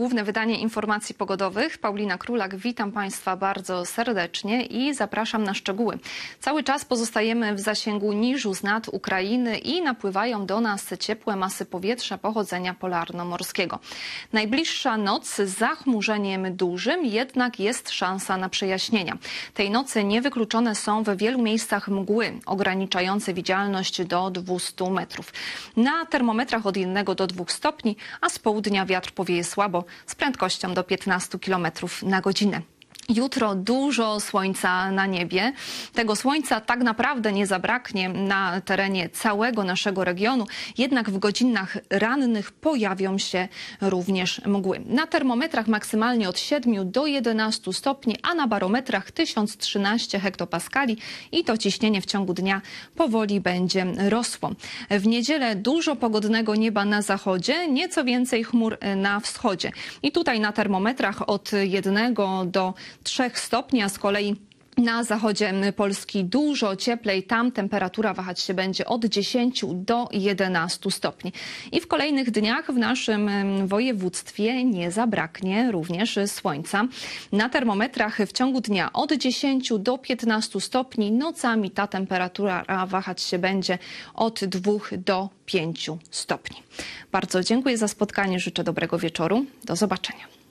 Główne wydanie informacji pogodowych. Paulina Królak, witam Państwa bardzo serdecznie i zapraszam na szczegóły. Cały czas pozostajemy w zasięgu niżu z nad Ukrainy i napływają do nas ciepłe masy powietrza pochodzenia polarnomorskiego. Najbliższa noc z zachmurzeniem dużym, jednak jest szansa na przejaśnienia. Tej nocy niewykluczone są w wielu miejscach mgły ograniczające widzialność do 200 metrów. Na termometrach od 1 do 2 stopni, a z południa wiatr powieje słabo z prędkością do 15 km na godzinę. Jutro dużo słońca na niebie. Tego słońca tak naprawdę nie zabraknie na terenie całego naszego regionu, jednak w godzinach rannych pojawią się również mgły. Na termometrach maksymalnie od 7 do 11 stopni, a na barometrach 1013 hektopaskali i to ciśnienie w ciągu dnia powoli będzie rosło. W niedzielę dużo pogodnego nieba na zachodzie, nieco więcej chmur na wschodzie. I tutaj na termometrach od 1 do 3 stopni, a z kolei na zachodzie Polski dużo cieplej. Tam temperatura wahać się będzie od 10 do 11 stopni. I w kolejnych dniach w naszym województwie nie zabraknie również słońca. Na termometrach w ciągu dnia od 10 do 15 stopni. Nocami ta temperatura wahać się będzie od 2 do 5 stopni. Bardzo dziękuję za spotkanie. Życzę dobrego wieczoru. Do zobaczenia.